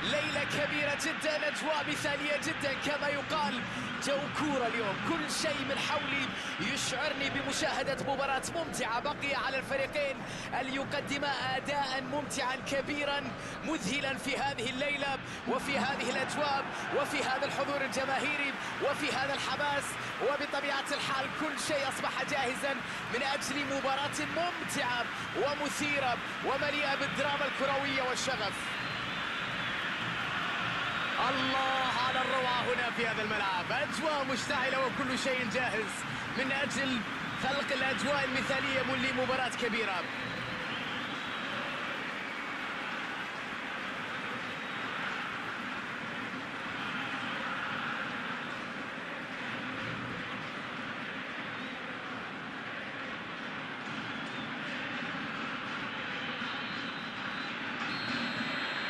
ليلة كبيرة جدا، أجواء مثالية جدا كما يقال. جو كورة اليوم، كل شيء من حولي يشعرني بمشاهدة مباراة ممتعة. بقي على الفريقين أن يقدما أداء ممتعا كبيرا مذهلا في هذه الليلة وفي هذه الأجواء وفي هذا الحضور الجماهيري وفي هذا الحماس. وبطبيعة الحال كل شيء أصبح جاهزا من أجل مباراة ممتعة ومثيرة ومليئة بالدراما الكروية والشغف. الله على الروعة هنا في هذا الملعب، أجواء مشتعلة وكل شيء جاهز من أجل خلق الأجواء المثالية لمباراة كبيرة.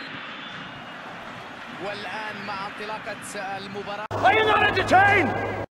والآن مع انطلاقة المباراة. Are you not entertained?